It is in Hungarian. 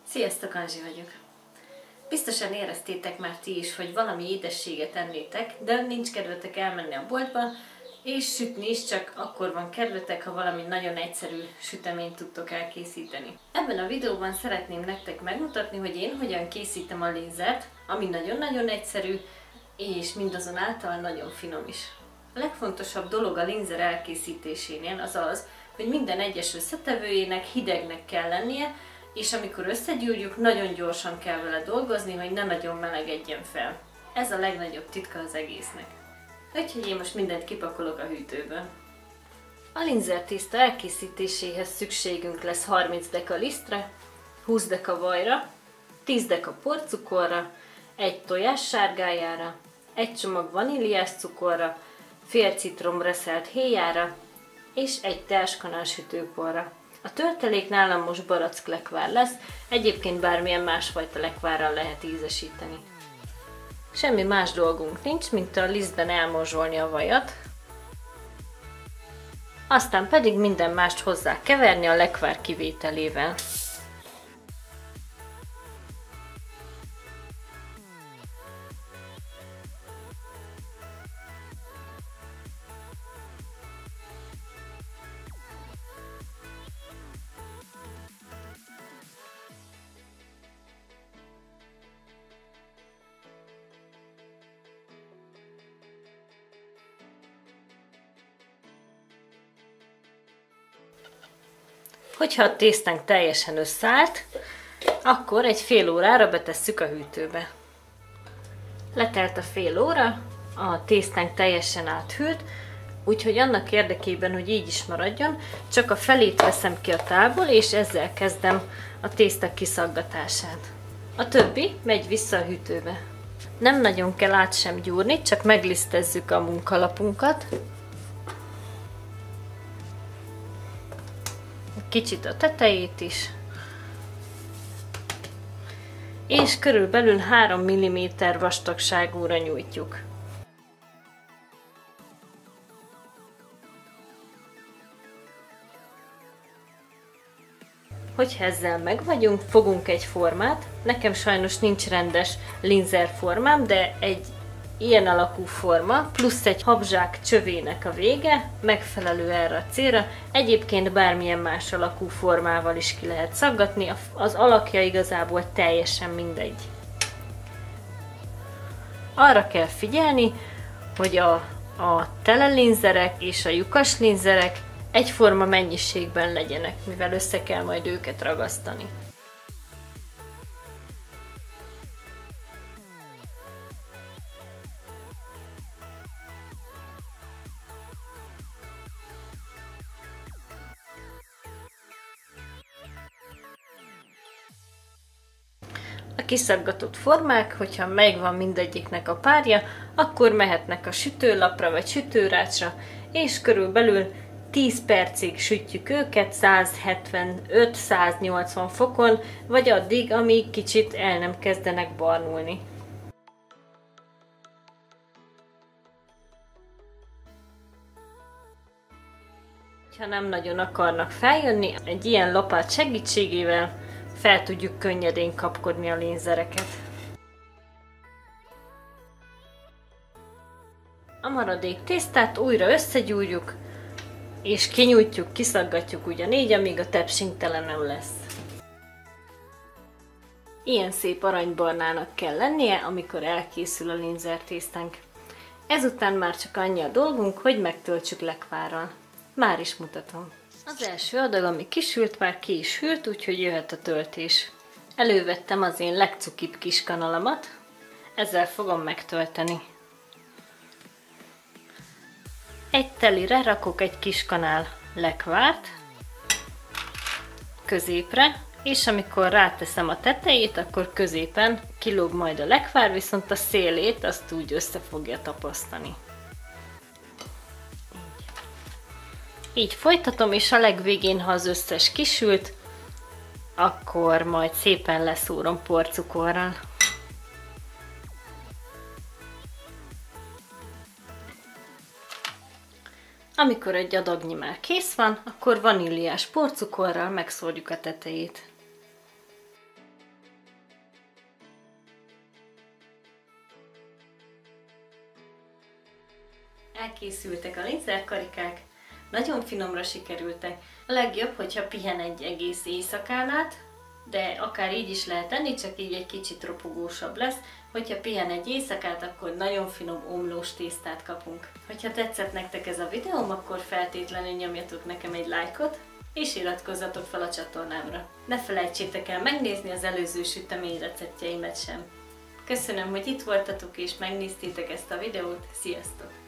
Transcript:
Sziasztok, Anzsi vagyok! Biztosan éreztétek már ti is, hogy valami édességet ennétek, de nincs kedvetek elmenni a boltba, és sütni is csak akkor van kedvetek, ha valami nagyon egyszerű süteményt tudtok elkészíteni. Ebben a videóban szeretném nektek megmutatni, hogy én hogyan készítem a linzert, ami nagyon-nagyon egyszerű, és mindazonáltal nagyon finom is. A legfontosabb dolog a linzer elkészítésénél az az, hogy minden egyes összetevőjének hidegnek kell lennie, és amikor összegyúrjuk, nagyon gyorsan kell vele dolgozni, hogy ne nagyon melegedjen fel. Ez a legnagyobb titka az egésznek. Úgyhogy én most mindent kipakolok a hűtőből. A linzertészta elkészítéséhez szükségünk lesz 30 deka lisztre, 20 deka vajra, 10 deka porcukorra, egy tojás sárgájára, egy csomag vaníliás cukorra, fél citrom reszelt héjára és egy teáskanál sütőporra. A töltelék nálam most baracklekvár lesz, egyébként bármilyen másfajta lekvárral lehet ízesíteni. Semmi más dolgunk nincs, mint a lisztben elmorzsolni a vajat, aztán pedig minden mást hozzá keverni a lekvár kivételével. Hogyha a tésztánk teljesen összeállt, akkor egy fél órára betesszük a hűtőbe. Letelt a fél óra, a tésztánk teljesen áthűlt, úgyhogy annak érdekében, hogy így is maradjon, csak a felét veszem ki a tálból, és ezzel kezdem a tészta kiszaggatását. A többi megy vissza a hűtőbe. Nem nagyon kell át sem gyúrni, csak meglisztezzük a munkalapunkat. Kicsit a tetejét is, és körülbelül 3 mm vastagságúra nyújtjuk. Hogyha ezzel meg vagyunk, fogunk egy formát. Nekem sajnos nincs rendes linzer formám, de egy ilyen alakú forma, plusz egy habzsák csövének a vége, megfelelő erre a célra. Egyébként bármilyen más alakú formával is ki lehet szaggatni, az alakja igazából teljesen mindegy. Arra kell figyelni, hogy a telelinzerek és a lyukas linzerek egyforma mennyiségben legyenek, mivel össze kell majd őket ragasztani. A kiszaggatott formák, hogyha megvan mindegyiknek a párja, akkor mehetnek a sütőlapra vagy sütőrácsra, és körülbelül 10 percig sütjük őket 175-180 fokon, vagy addig, amíg kicsit el nem kezdenek barnulni. Ha nem nagyon akarnak feljönni, egy ilyen lapát segítségével fel tudjuk könnyedén kapkodni a linzereket. A maradék tésztát újra összegyúrjuk, és kinyújtjuk, kiszaggatjuk ugyanígy, amíg a tepsink tele nem lesz. Ilyen szép aranybarnának kell lennie, amikor elkészül a linzer tésztánk. Ezután már csak annyi a dolgunk, hogy megtöltsük lekvárral. Már is mutatom. Az első adag, ami kisült, már ki is hűlt, úgyhogy jöhet a töltés. Elővettem az én legcukibb kis kanalamat, ezzel fogom megtölteni. Egy telire rakok egy kis kanál lekvárt, középre, és amikor ráteszem a tetejét, akkor középen kilóg majd a lekvár, viszont a szélét azt úgy össze fogja tapasztani. Így folytatom, és a legvégén, ha az összes kisült, akkor majd szépen leszúrom porcukorral. Amikor egy adagnyi már kész van, akkor vaníliás porcukorral megszórjuk a tetejét. Elkészültek a lézerkarikák, nagyon finomra sikerültek. A legjobb, hogyha pihen egy egész éjszakán át, de akár így is lehet tenni, csak így egy kicsit ropogósabb lesz. Hogyha pihen egy éjszakát, akkor nagyon finom omlós tésztát kapunk. Hogyha tetszett nektek ez a videóm, akkor feltétlenül nyomjatok nekem egy lájkot, és iratkozzatok fel a csatornámra. Ne felejtsétek el megnézni az előző sütemény receptjeimet sem. Köszönöm, hogy itt voltatok és megnéztétek ezt a videót, sziasztok!